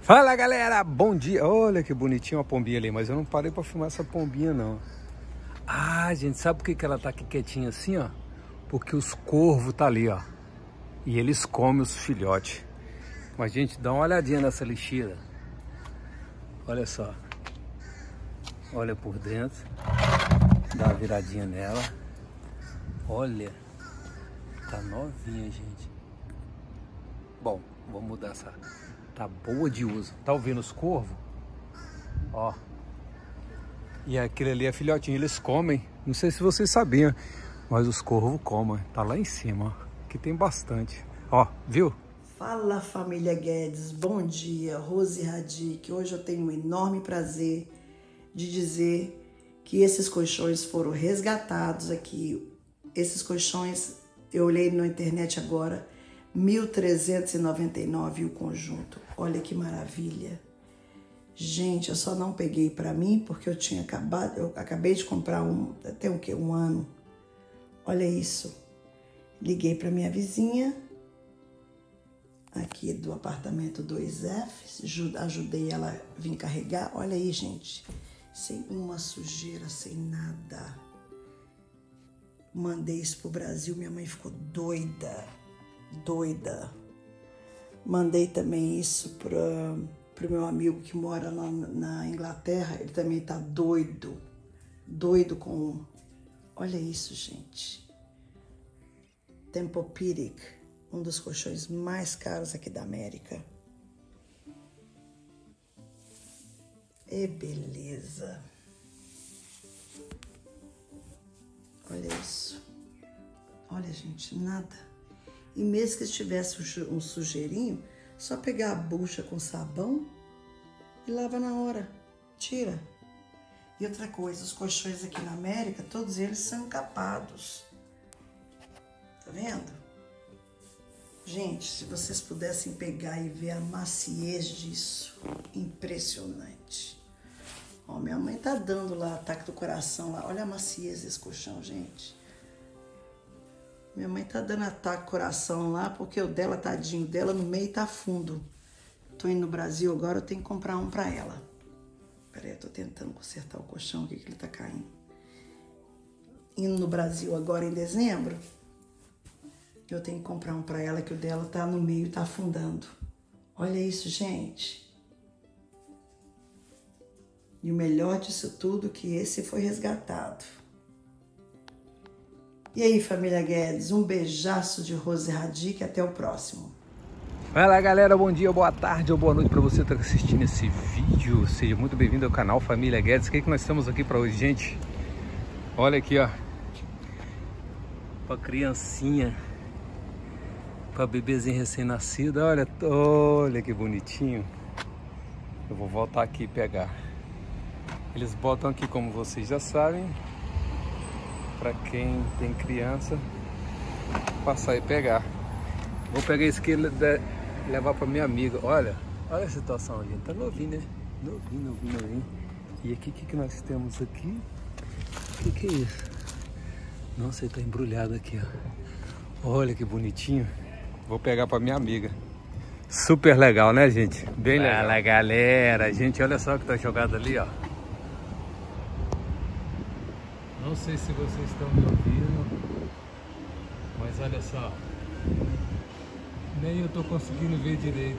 Fala galera, bom dia. Olha que bonitinha uma pombinha ali, mas eu não parei pra filmar essa pombinha não. Ah, gente, sabe por que ela tá aqui quietinha assim, ó? Porque os corvos tá ali, ó. E eles comem os filhotes. Mas gente, dá uma olhadinha nessa lixeira. Olha só. Olha por dentro. Dá uma viradinha nela. Olha. Tá novinha, gente. Bom, vamos mudar essa. Tá boa de uso. Tá ouvindo os corvos? Ó. E aquele ali é filhotinho. Eles comem. Não sei se vocês sabiam, mas os corvos comem. Tá lá em cima, ó. Aqui tem bastante. Ó, viu? Fala família Guedes, bom dia, Rose Radic. Hoje eu tenho um enorme prazer de dizer que esses colchões foram resgatados aqui. Esses colchões, eu olhei na internet agora, R$ 1.399 o conjunto. Olha que maravilha. Gente, eu só não peguei para mim porque eu acabei de comprar tem o quê? Um ano. Olha isso. Liguei para minha vizinha aqui do apartamento 2F, ajudei ela a vir carregar. Olha aí, gente, sem uma sujeira, sem nada. Mandei isso pro Brasil, minha mãe ficou doida. Mandei também isso pro meu amigo que mora lá na Inglaterra, ele também tá doido com... Olha isso, gente. Tempur-Pedic, um dos colchões mais caros aqui da América. E beleza. Olha isso. Olha, gente, nada. E mesmo que tivesse um sujeirinho, só pegar a bucha com sabão e lava na hora. Tira. E outra coisa, os colchões aqui na América, todos eles são encapados. Tá vendo? Gente, se vocês pudessem pegar e ver a maciez disso, impressionante. Ó, minha mãe tá dando lá ataque do coração lá. Olha a maciez desse colchão, gente. Minha mãe tá dando ataque do coração lá porque o dela, tadinho dela, no meio tá fundo. Tô indo no Brasil agora, eu tenho que comprar um pra ela. Peraí, eu tô tentando consertar o colchão aqui que ele tá caindo. Indo no Brasil agora em dezembro, eu tenho que comprar um pra ela que o dela tá no meio, tá afundando. Olha isso, gente. E o melhor disso tudo é que esse foi resgatado. E aí, família Guedes, um beijaço de Rose Radic, até o próximo. Fala galera, bom dia, boa tarde ou boa noite para você que está assistindo esse vídeo. Seja muito bem-vindo ao canal Família Guedes. O que nós estamos aqui para hoje, gente? Olha aqui, ó. Pra criancinha, pra bebezinho recém-nascido. Olha que bonitinho. Eu vou voltar aqui e pegar. Eles botam aqui, como vocês já sabem, para quem tem criança, passar e pegar. Vou pegar esse aqui e levar para minha amiga. Olha a situação, gente. Tá novinho, né? Novinho. E aqui, o que nós temos aqui? O que é isso? Nossa, ele tá embrulhado aqui, ó. Olha que bonitinho. Vou pegar para minha amiga. Super legal, né, gente? Bem legal. Fala, galera. Gente, olha só o que tá jogado ali, ó. Não sei se vocês estão me ouvindo, mas olha só. Nem eu tô conseguindo ver direito.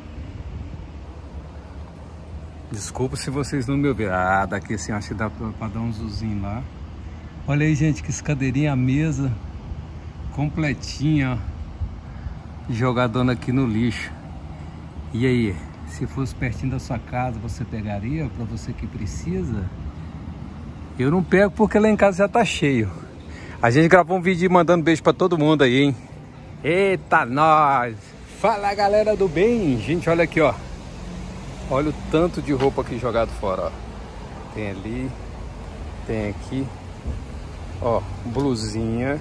Desculpa se vocês não me ouviram. Ah, daqui assim acho que dá pra dar um zoomzinho lá. Olha aí, gente, que escadeirinha, a mesa completinha, ó, jogadona aqui no lixo. E aí, se fosse pertinho da sua casa, você pegaria pra você que precisa? Eu não pego porque lá em casa já tá cheio. A gente gravou um vídeo mandando beijo pra todo mundo aí, hein? Eita, nós! Fala, galera do bem! Gente, olha aqui, ó. Olha o tanto de roupa aqui jogado fora, ó. Tem ali, tem aqui. Ó, blusinha.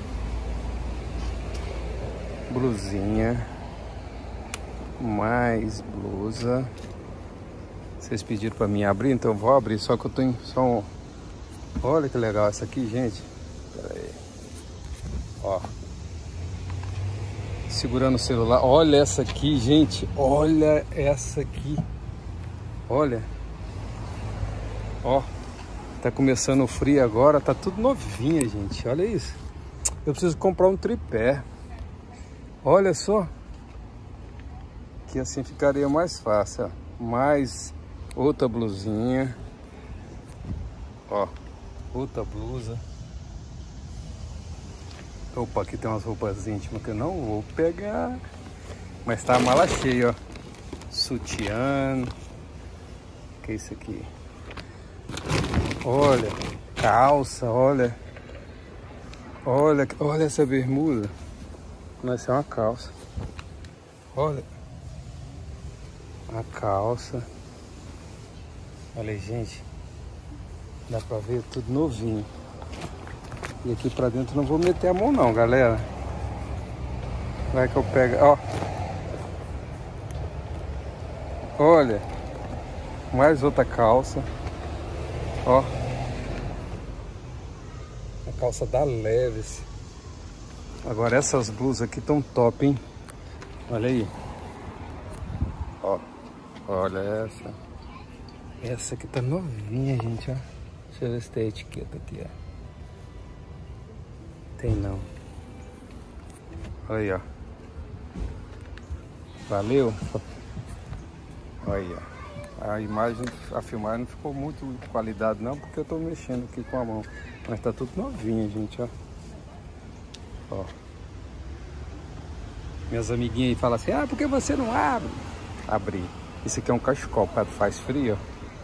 Mais blusa. Vocês pediram pra mim abrir, então eu vou abrir. Só que eu tô em só um... Olha que legal essa aqui, gente. Pera aí. Ó. segurando o celular. Olha essa aqui, gente. Olha essa aqui. Olha. Ó. Tá começando o frio agora. Tá tudo novinha, gente. Olha isso. Eu preciso comprar um tripé. Olha só. Que assim ficaria mais fácil, ó. Mais outra blusinha. Ó. Outra blusa. Opa, aqui tem umas roupas íntimas que eu não vou pegar. Mas tá a mala cheia, ó. Sutiã. Que é isso aqui? Olha, calça, olha. Olha essa bermuda. Essa é uma calça. Olha. A calça. Olha aí, gente. Dá pra ver tudo novinho. E aqui pra dentro não vou meter a mão não, galera. Vai que eu pego, ó. Olha. Mais outra calça. Ó. A calça da Levi's. Agora essas blusas aqui estão top, hein? Olha aí. Ó. Olha essa. Essa aqui tá novinha, gente, ó. Deixa eu ver se tem etiqueta aqui, ó. Tem não. Olha aí, ó. Valeu. Olha aí, ó. A imagem, a filmagem não ficou muito de qualidade não, porque eu tô mexendo aqui com a mão. Mas tá tudo novinho, gente, ó. Ó. Minhas amiguinhas aí falam assim, ah, por que você não abre? Abri. Esse aqui é um cachecol, quando faz frio,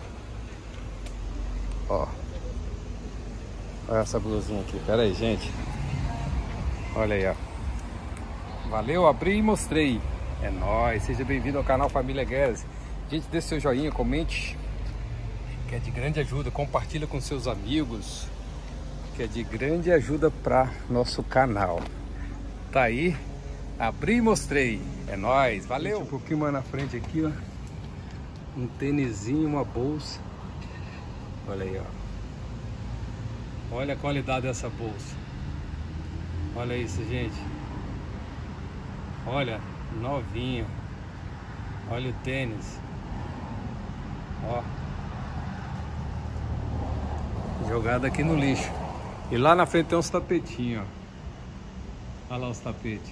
ó. Olha essa blusinha aqui. Pera aí, gente. Olha aí, ó. Valeu, abri e mostrei. É nóis. Seja bem-vindo ao canal Família Guedes. Gente, deixe seu joinha, comente, que é de grande ajuda. Compartilha com seus amigos, que é de grande ajuda para nosso canal. Tá aí. Abri e mostrei. É nóis. Valeu. Gente, um pouquinho mais na frente aqui, ó. Um tênisinho, uma bolsa. Olha aí, ó. Olha a qualidade dessa bolsa. Olha isso, gente. Olha, novinho. Olha o tênis. Ó. Jogado aqui no lixo. E lá na frente tem uns tapetinhos, ó. Olha lá os tapetes.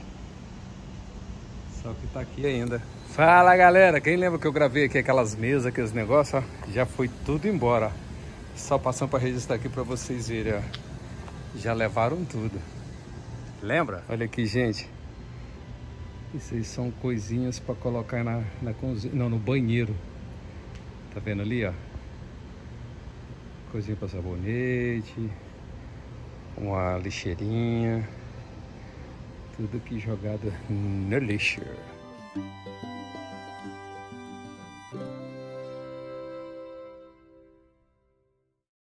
Só que tá aqui ainda. Fala, galera. Quem lembra que eu gravei aqui aquelas mesas, aqueles negócios, ó? Já foi tudo embora, ó. Só passando para registrar aqui para vocês verem, ó. Já levaram tudo. Lembra? Olha aqui, gente. Isso aí são coisinhas para colocar na cozinha. Não, no banheiro. Tá vendo ali, ó? Coisinha para sabonete. Uma lixeirinha. Tudo aqui jogado no lixo.